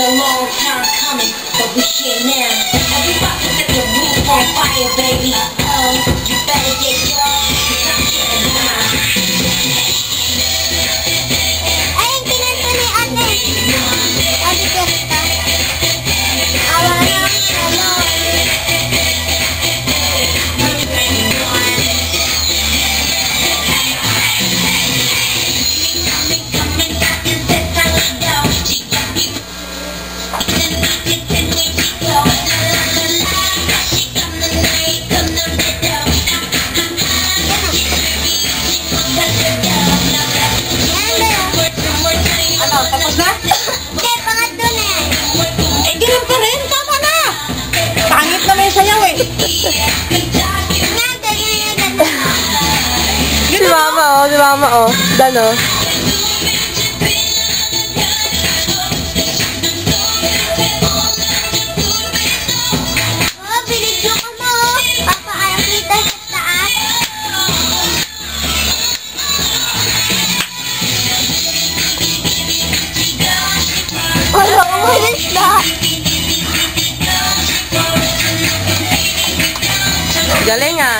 a long time coming, but we here now. And we about to set the roof on fire, baby. Oh, you better get yours, 'cause I'm getting mine. Ay, ang pinanto ni ate. Ate Jessica. Awa na, hello. Tapos na? Hindi, pangatlo na yan. Eh, ganun ka rin. Tama na. Pangit na may sayaw eh. Si mama oh. Dan oh. Oh, binidyo ko mo. Papakita sa taas. Wala, umalis na. Galing ah.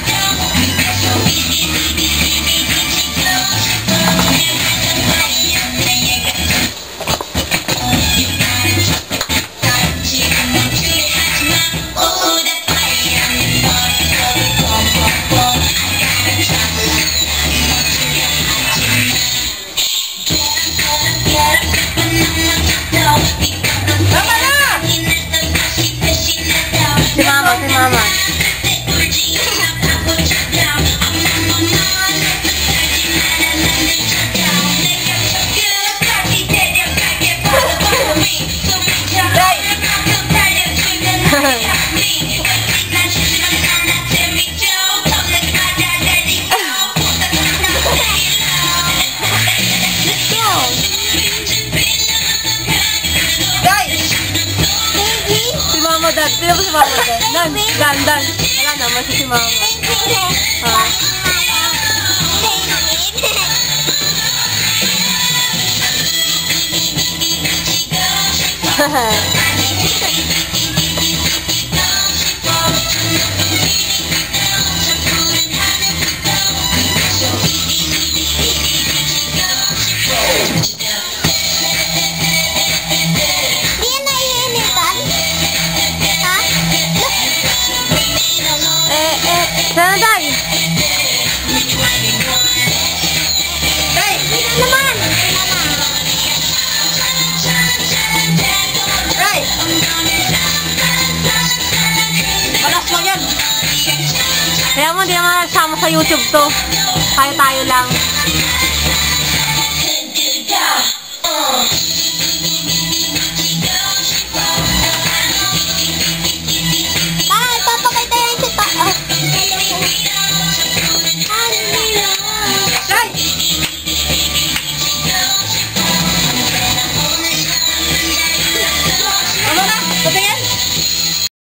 Si mama. Si mama dad. Sino ba si mama dad? Dan. Wala naman si mama. Sana day. Malas mo yan. Kaya mo, di naman nagsama sa YouTube to. Tayo lang.